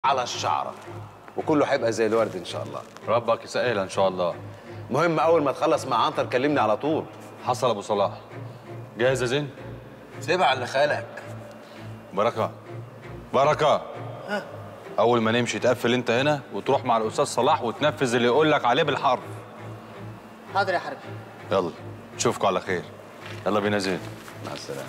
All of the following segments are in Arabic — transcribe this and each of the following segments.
على الشعره وكله هيبقى زي الورد ان شاء الله. ربك يسهلها ان شاء الله. مهم اول ما تخلص مع عنتر كلمني على طول. حصل ابو صلاح. جاهز يا زين؟ سيبها على خالك. بركه بركه. ها؟ اول ما نمشي تقفل انت هنا وتروح مع الاستاذ صلاح وتنفذ اللي يقول لك عليه بالحرف. حاضر يا حربي. يلا نشوفكم على خير. يلا بينا زين. مع السلامه.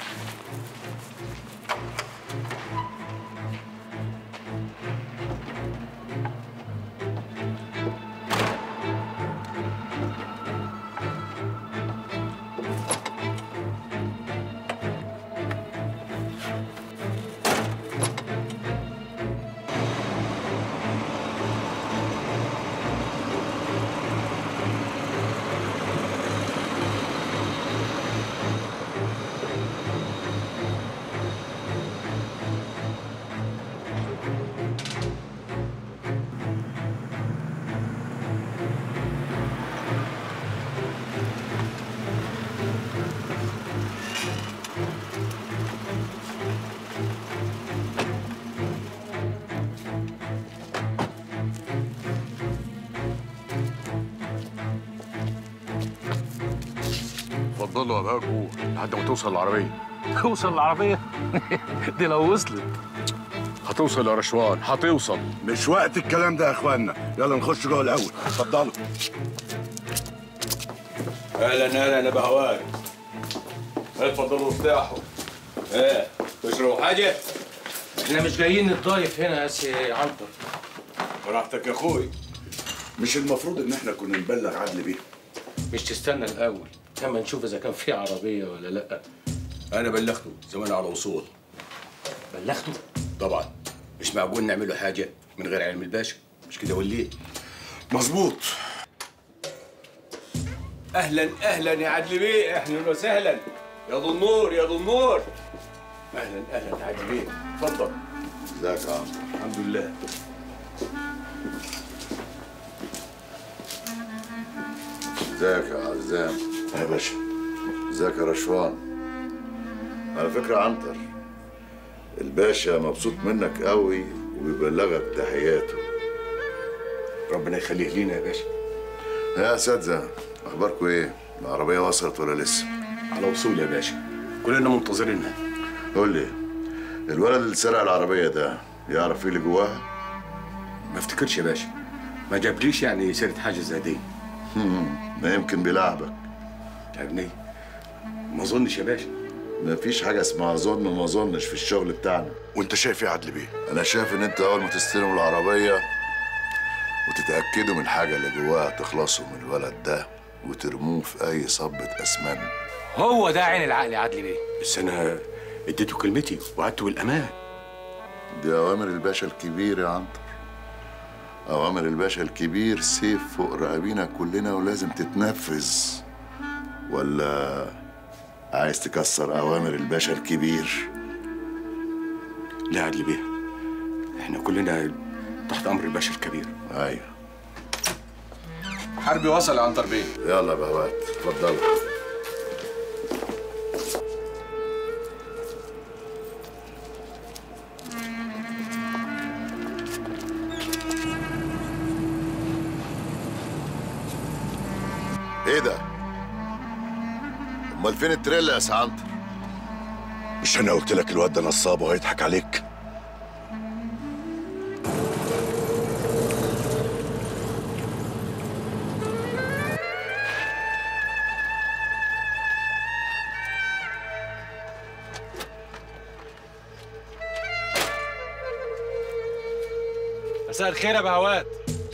اتفضلوا يا باكو لحد ما توصل العربية. توصل العربية؟ دي لو وصلت هتوصل يا رشوان، هتوصل. مش وقت الكلام ده يا اخوانا، يلا نخش جوه الاول. اتفضلوا. اهلا اهلا يا بهوات. اتفضلوا ارتاحوا. ايه تشربوا حاجه؟ احنا مش جايين نتضايف هنا يا سي عنتر. براحتك يا اخوي. مش المفروض ان احنا كنا نبلغ عدل بيه؟ مش تستنى الاول لما نشوف اذا كان في عربيه ولا لا؟ انا بلغته زمان على وصول. بلغته؟ طبعا مش معقول نعمله حاجه من غير علم الباشا، مش كده ولا ايه؟ مظبوط. اهلا اهلا يا عدلي بيه، اهلا وسهلا. يا ذو النور يا ذو النور. اهلا اهلا يا عدلي بيه، اتفضل. ازيك يا عم؟ الحمد لله. ازيك يا عزام؟ يا باشا. ازيك يا رشوان؟ على فكرة عنتر، الباشا مبسوط منك قوي وبيبلغك تحياته. ربنا يخليه لينا يا باشا. يا اساتذة، اخباركم ايه؟ العربية وصلت ولا لسه؟ على وصول يا باشا، كلنا منتظرينها. قول لي، الولد اللي سرق العربية ده يعرف ايه اللي جواها؟ ما افتكرش يا باشا، ما جابليش يعني سيرة حاجة زي دي. ما يمكن بيلعبك. تعبني؟ ما اظنش يا باشا. مفيش حاجة اسمها اظن وما اظنش في الشغل بتاعنا. وانت شايف ايه يا عدل بيه؟ انا شايف ان انت اول ما تستلموا العربية وتتأكدوا من الحاجة اللي جواها تخلصوا من الولد ده وترموه في اي صبة اسمنت. هو ده عين العقل يا عدلي بيه. بس انا اديته كلمتي وعدته بالامان. دي اوامر الباشا الكبير يا عنتر. اوامر الباشا الكبير سيف فوق رقابينا كلنا ولازم تتنفذ. ولا عايز تكسر اوامر الباشا الكبير؟ لا يا عدلي بيه، احنا كلنا تحت امر الباشا الكبير. ايوه. حربي وصل يا عنتر بيه. يلا يا بهوات اتفضلوا. ايه ده؟ امال فين التريلا يا سي عنتر؟ مش انا قلت لك الواد ده نصاب وهيضحك عليك؟ مساء الخير يا بهوات.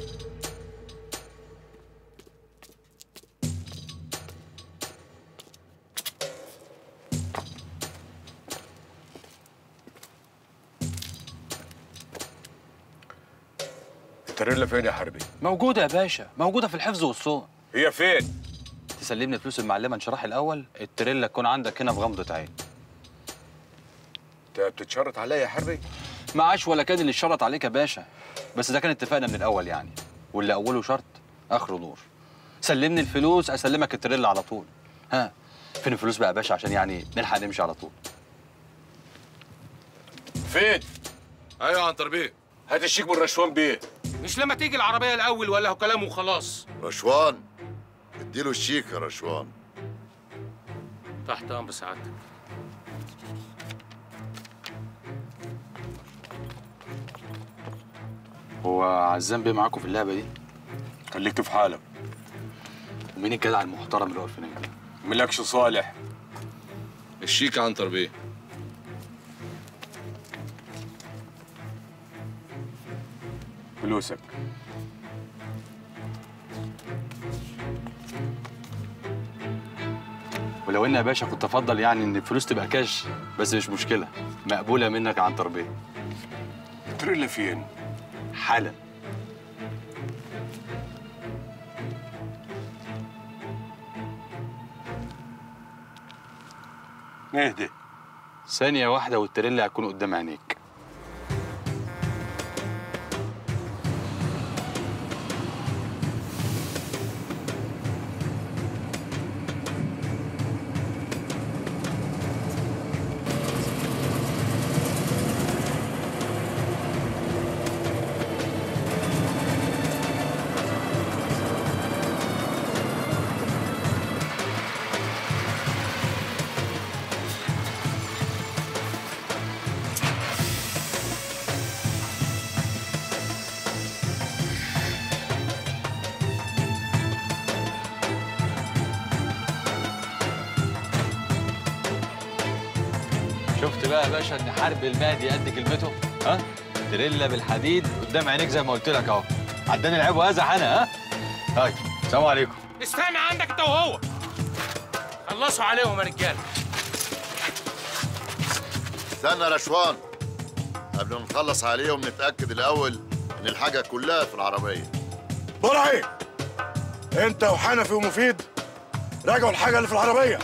التريلا فين يا حربي؟ موجودة يا باشا، موجودة في الحفظ والصون. هي فين؟ تسلمني فلوس المعلمة انشراح الأول، التريلا تكون عندك هنا في غمضة عين. انت بتتشرط عليا يا حربي؟ معاش ولا كان اللي اتشرط عليك يا باشا، بس ده كان اتفاقنا من الأول يعني، واللي أوله شرط آخره نور. سلمني الفلوس أسلمك التريلا على طول. ها فين الفلوس بقى يا باشا عشان يعني نلحق نمشي على طول؟ فين؟ ايوه يا عنتر بيه. هات الشيك من رشوان بيه. مش لما تيجي العربيه الاول ولا هو كلام وخلاص؟ رشوان، اديله الشيك يا رشوان. تحت امر سعادتك. هو عزام بيه معاكم في اللعبه دي؟ خليك في حالك. ومين الجدع المحترم اللي واقف هناك ده؟ ملكش صالح. الشيك عنتر بيه. فلوسك. ولو ان يا باشا كنت افضل يعني ان الفلوس تبقى كاش، بس مش مشكله، مقبوله منك يا عنتر بيه. التريلا فين؟ حالا. اهدى. ثانيه واحده والتريلا هتكون قدام عينيك. شفت بقى يا باشا ان حرب المادي قد كلمته؟ ها؟ تريلا بالحديد قدام عينيك زي ما قلت لك اهو. عداني العيب وازح انا. ها؟ طيب السلام عليكم. استنى عندك انت وهو. خلصوا عليهم يا رجاله. استنى يا رشوان، قبل ما نخلص عليهم نتأكد الأول إن الحاجة كلها في العربية. برعي، انت وحنفي ومفيد راجعوا الحاجه اللي في العربيه.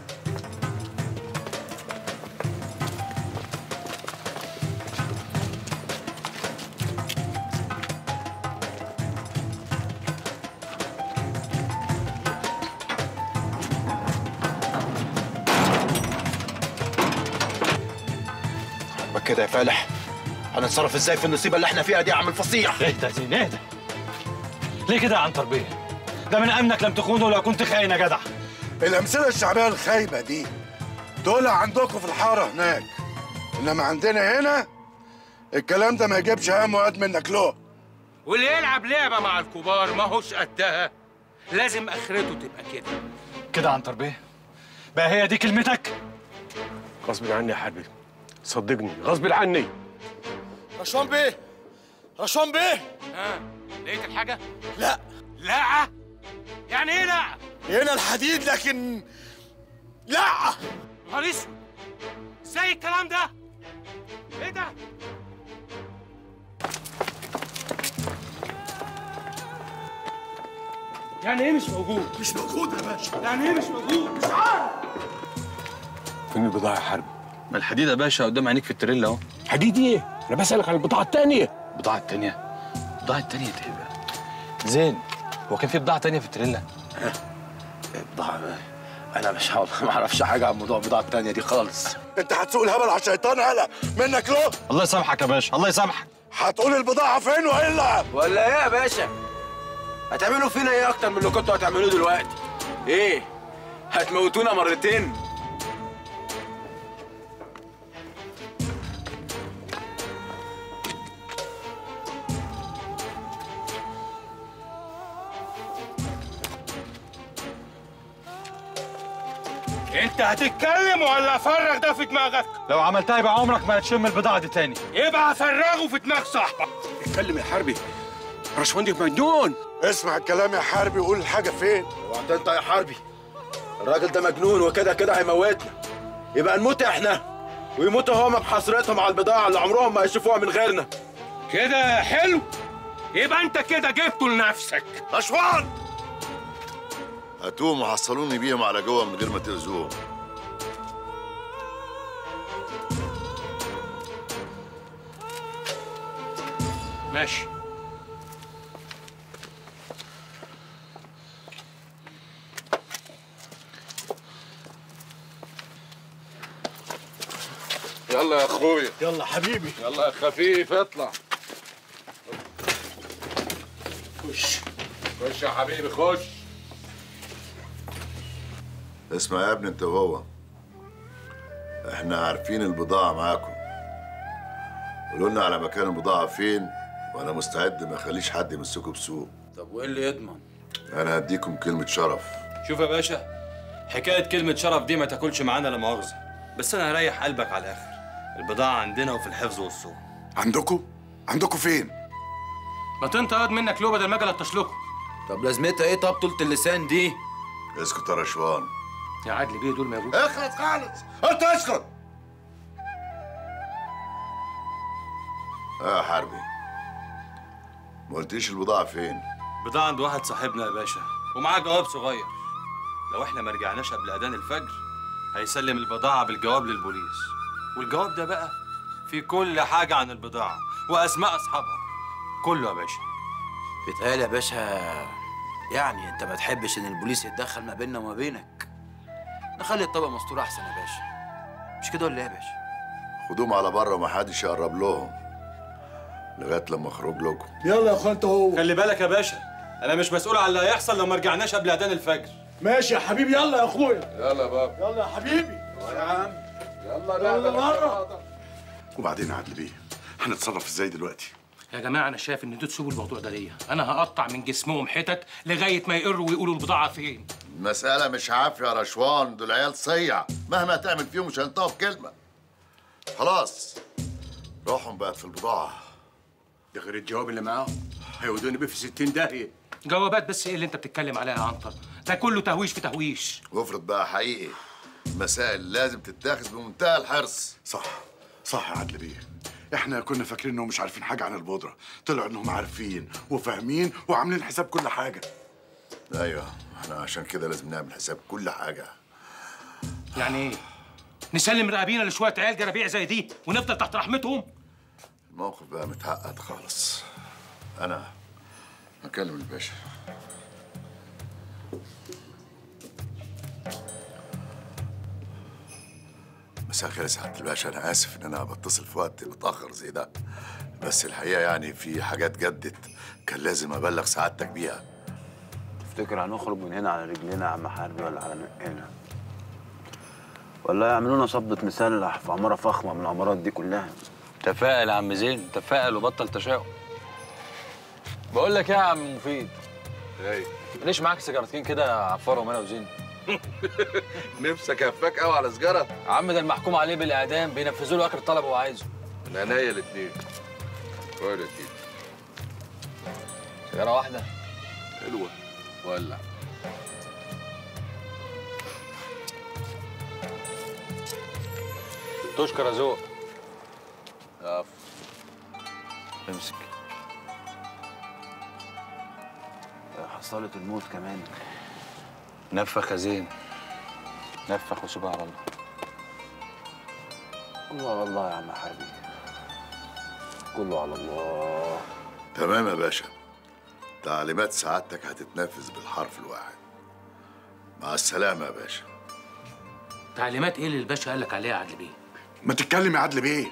كده يا فالح، هنتصرف ازاي في النصيبه اللي احنا فيها دي يا عم الفصيح؟ اهدى يا زين اهدى. ليه كده يا عنتر بيه؟ ده من امنك لم تخونه ولو كنت خاين يا جدع. الامثله الشعبيه الخايبه دي دول عندكم في الحاره هناك، انما عندنا هنا الكلام ده ما يجيبش هم وقد منك له. واللي يلعب لعبه مع الكبار ما هوش قدها، لازم اخرته تبقى كده. كده يا عنتر بيه؟ بقى هي دي كلمتك؟ غصب عني يا حبيبي، صدقني غصب عني. رشوان بيه، رشوان بيه. ها لقيت الحاجه؟ لا لا. يعني ايه لا؟ هنا الحديد لكن لا. نهار اسود، ازاي الكلام ده؟ ايه ده؟ يعني ايه مش موجود؟ مش موجود يا باشا. يعني ايه مش موجود؟ مش عارف. فين البضاعه يا حرب؟ ما الحديد يا باشا قدام عينيك في التريلا اهو. حديد ايه؟ انا بسالك على البضاعه الثانيه. البضاعه الثانيه؟ البضاعه الثانيه تبقى زين. هو كان في بضاعه ثانيه في التريلا؟ بضاعه؟ انا مش ما اعرفش حاجه عن موضوع البضاعه الثانيه دي خالص. انت هتسوق الهبل على الشيطان هلا منك له. الله يسامحك يا باشا، الله يسامحك. هتقول البضاعه فين والا؟ ولا ايه يا باشا؟ هتعملوا فينا ايه اكتر من اللي كنتوا هتعملوه دلوقتي؟ ايه؟ هتموتونا مرتين؟ انت هتتكلم ولا افرغ ده في دماغك؟ لو عملتها يبقى عمرك ما هتشم البضاعه دي تاني. يبقى افرغه في دماغ صاحبك. اتكلم يا حربي، رشوان دي مجنون. اسمع الكلام يا حربي وقول الحاجه فين. وانت انت يا حربي، الراجل ده مجنون وكده كده هيموتنا. يبقى نموت احنا ويموتوا هما بحسرتهم على البضاعه اللي عمرهم ما هيشوفوها من غيرنا. كده حلو، يبقى انت كده جبته لنفسك. رشوان، هاتوهم وحصلوني بيهم على جوه من غير ما تأذوهم. ماشي. يلا يا اخويا، يلا حبيبي. يلا يا خفيف اطلع. خش خش يا حبيبي خش. اسمع يا ابني انت وهو، احنا عارفين البضاعة معاكم. قولوا لنا على مكان البضاعة فين وانا مستعد ما اخليش حد يمسكوا بسوق. طب وايه اللي يضمن؟ انا هديكم كلمة شرف. شوف يا باشا، حكايه كلمه شرف دي ما تاكلش معانا لا مؤاخذه، بس انا هريح قلبك على الاخر. البضاعه عندنا وفي الحفظ والسوق. عندكم؟ عندكم فين؟ ما تنطق منك لو بدل ما اجي الطشلكوا. طب لازمتها ايه طب طولة اللسان دي؟ اسكت يا رشوان. يا عدلي بيه دول ما يجوش. اخلص خالص، انت اسكت. يا حربي، ما قلتليش البضاعة فين؟ بضاعه عند واحد صاحبنا يا باشا، ومعاه جواب صغير. لو احنا ما رجعناش قبل اذان الفجر هيسلم البضاعه بالجواب للبوليس، والجواب ده بقى فيه كل حاجه عن البضاعه واسماء اصحابها، كله يا باشا. بيتهيألي يا باشا يعني انت ما تحبش ان البوليس يتدخل ما بيننا وما بينك. نخلي الطبق مستور احسن يا باشا، مش كده ولا ايه يا باشا؟ خدوهم على بره ومحدش يقرب لهم لغايه لما اخرج لكم. يلا يا اخوان انت هو. خلي بالك يا باشا، انا مش مسؤول عن اللي هيحصل لو ما رجعناش قبل اذان الفجر. ماشي يا حبيبي، يلا يا اخويا. يلا يا بابا. يلا يا حبيبي. يا عم. يلا بره. وبعدين يا عدل بيه، هنتصرف ازاي دلوقتي؟ يا جماعه انا شايف ان انتوا تسيبوا الموضوع ده ليا، انا هقطع من جسمهم حتت لغايه ما يقروا ويقولوا البضاعه فين. المسألة مش عافية يا رشوان، دول عيال صيع، مهما تعمل فيهم مش هينطقوا بكلمة. خلاص روحهم بقت في البضاعة. ده غير الجواب اللي معاهم، هيودوني بيه في 60 داهية. جوابات بس ايه اللي انت بتتكلم عليها يا عنتر؟ ده كله تهويش في تهويش. وافرض بقى حقيقي، المسائل لازم تتاخذ بمنتهى الحرص. صح صح يا عدل بيه، احنا كنا فاكرين انهم مش عارفين حاجه عن البودره، طلعوا انهم عارفين وفاهمين وعاملين حساب كل حاجه. ايوه، احنا عشان كده لازم نعمل حساب كل حاجه. يعني ايه؟ نسلم رقابينا لشويه عيال جرابيع زي دي ونفضل تحت رحمتهم؟ الموقف بقى متعقد خالص. انا هكلم الباشا. مساء الخير يا سعاده الباشا، انا اسف ان انا بتصل في وقت متاخر زي ده، بس الحقيقه يعني في حاجات جدت كان لازم ابلغ سعادتك بيها. تفتكر هنخرج من هنا على رجلينا يا عم حربي ولا على نقنا؟ ولا يعملونا صبة مسلح في عمارة فخمة من العمارات دي كلها؟ تفائل يا عم زين، تفائل وبطل تشاؤم. بقول لك ايه يا عم مفيد؟ ايه؟ ليش معاك سيجارتين كده عفارهم انا وزين؟ نفسك هفاك قوي على سجارة؟ يا عم ده المحكوم عليه بالاعدام بينفذوا له اخر طلب هو عايزه. من عينيا الاتنين. قول يا سيدي. سيجارة واحدة؟ حلوة. ولع. تشكر يا ذوق. عفو. امسك. حصلة الموت كمان. نفخ يا زين، نفخ وسيبها على الله. كله على الله يا عم حربي، كله على الله. تمام يا باشا، تعليمات سعادتك هتتنفذ بالحرف الواحد. مع السلامه يا باشا. تعليمات ايه اللي الباشا قال لك عليها يا عدل بيه؟ ما تتكلم يا عدل بيه.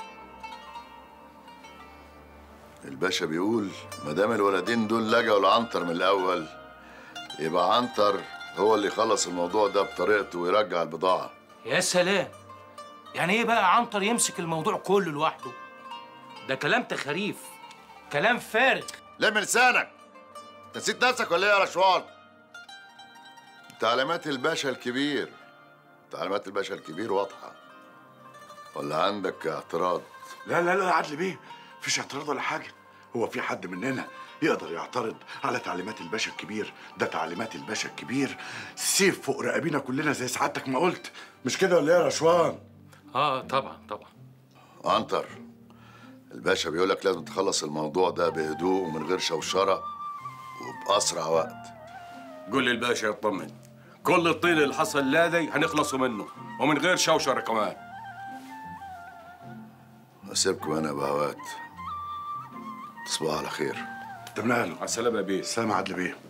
الباشا بيقول ما دام الولدين دول لجأوا لعنتر من الاول، يبقى عنتر هو اللي يخلص الموضوع ده بطريقته ويرجع البضاعه. يا سلام، يعني ايه بقى عنتر يمسك الموضوع كله لوحده؟ ده كلام تخاريف، كلام فارغ. لم لسانك، نسيت نفسك ولا ايه يا رشوان؟ تعليمات الباشا الكبير، تعليمات الباشا الكبير واضحه، ولا عندك اعتراض؟ لا لا لا يا عدل بيه، مفيش اعتراض ولا حاجه. هو في حد مننا يقدر يعترض على تعليمات الباشا الكبير؟ ده تعليمات الباشا الكبير سيف فوق رقابينا كلنا زي سعادتك ما قلت، مش كده ولا ايه يا رشوان؟ طبعا طبعا. عنتر، الباشا بيقول لك لازم تخلص الموضوع ده بهدوء ومن غير شوشره وباسرع وقت. قول للباشا يطمن، كل الطين اللي حصل لادي هنخلصوا منه ومن غير شوشره كمان. اسيبكم انا بهوات، تصبحوا على خير. تمام. على السلامه يا بيه. سلام يا عدل بيه.